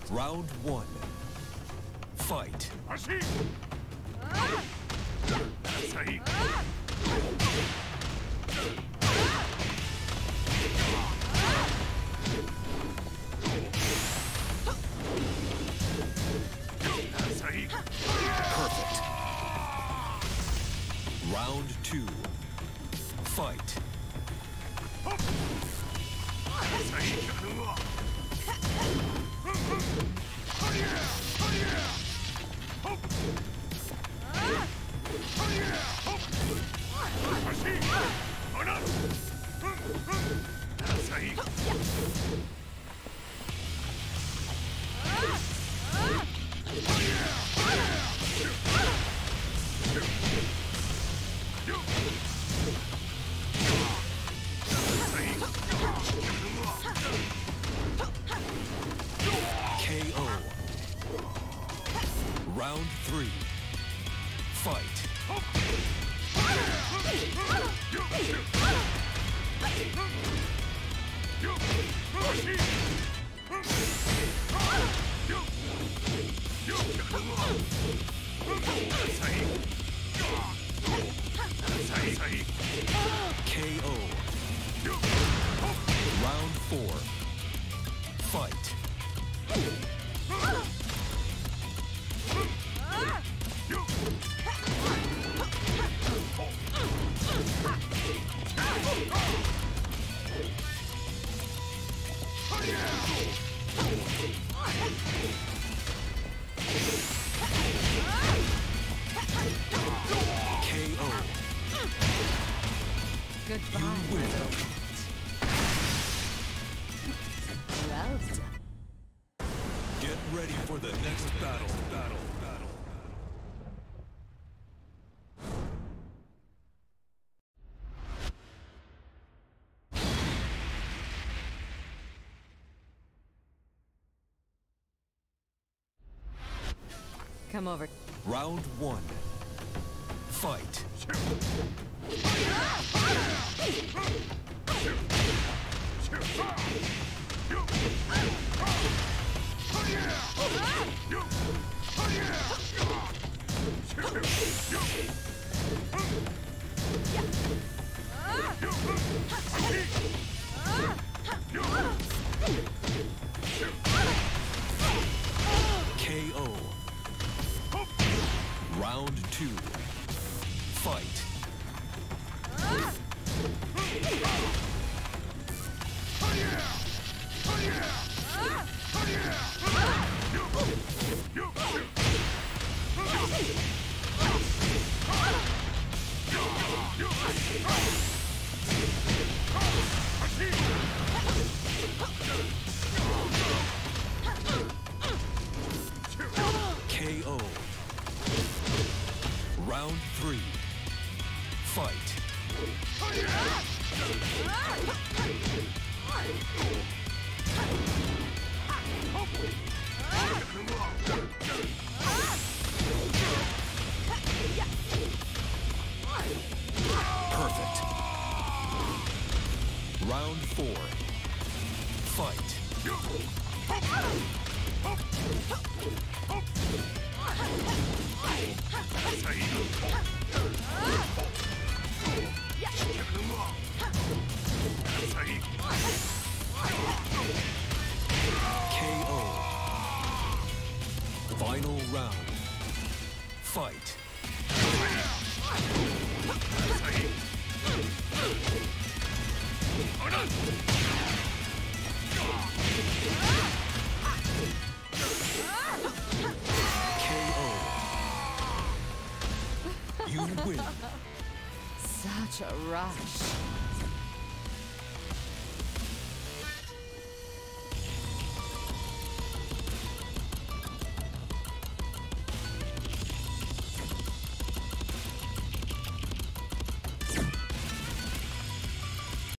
Round one. Fight. Perfect. Round two. Fight. KO. Round three. Fight. KO. Round four. Fight. KO. Goodbye. You win. Well done. Get ready for the next battle. Come over. Round one. Fight. KO. Round two. Fight. KO. Round three. Fight. Perfect. Round four. Fight. KO. Final round. Fight. KO. You win. Such a rush.